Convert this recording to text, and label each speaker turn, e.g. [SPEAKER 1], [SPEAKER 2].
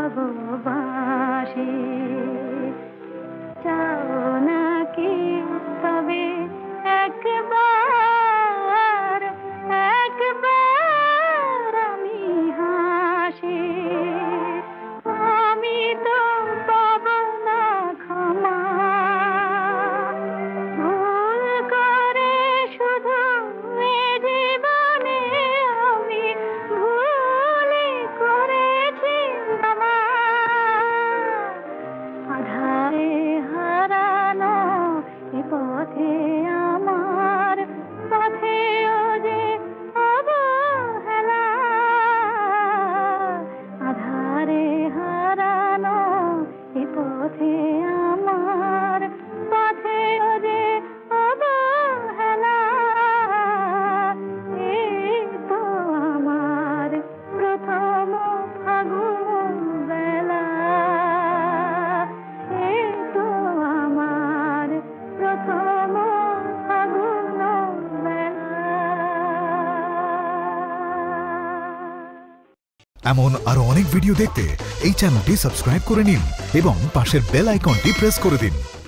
[SPEAKER 1] বাজাবো বাঁশি। চাও নাকি তবে একবার, একবার আমি হাসি। আমি তো পাবো না ক্ষমা, ভুল করে শুধু এ জীবনে আমি ভুলই করেছি আমার। আধারে হারানো এ পথে আমার, পথেও যে অবহেলা। আধারে হারানো এ পথে আমার, পথেও যে অবহেলা। এই তো আমার প্রথম ফাগুন বেলা, এই তো আমার প্রথম ফাগুন বেলা।
[SPEAKER 2] এমন আরো অনেক ভিডিও দেখতে এই চ্যানেলটি সাবস্ক্রাইব করে নিন এবং পাশের বেল আইকনটি প্রেস করে দিন।